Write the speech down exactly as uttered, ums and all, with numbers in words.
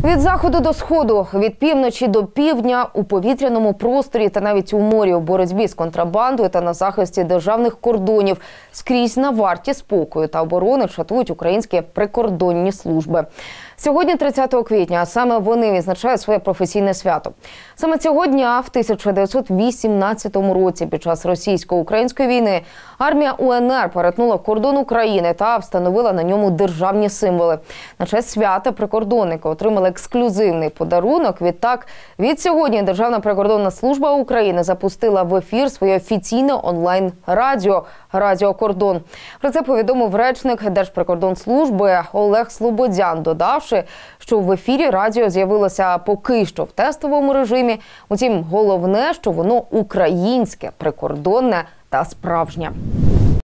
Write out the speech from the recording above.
Від заходу до сходу, від півночі до півдня, у повітряному просторі та навіть у морі, у боротьбі з контрабандою та на захисті державних кордонів, скрізь на варті спокою та оборони чатують українські прикордонні служби. Сьогодні, тридцятого квітня, а саме вони відзначають своє професійне свято. Саме цього дня, в тисяча дев'ятсот вісімнадцятому році, під час російсько-української війни, армія У Ен Ер перетнула кордон України та встановила на ньому державні символи. На честь свята прикордонники отримали ексклюзивний подарунок. Відтак, від сьогодні Державна прикордонна служба України запустила в ефір своє офіційне онлайн-радіо «Радіо Кордон». Про це повідомив речник Держприкордонслужби Олег Слободян, додавши, що в ефірі радіо з'явилося поки що в тестовому режимі. Утім, головне, що воно українське, прикордонне та справжнє.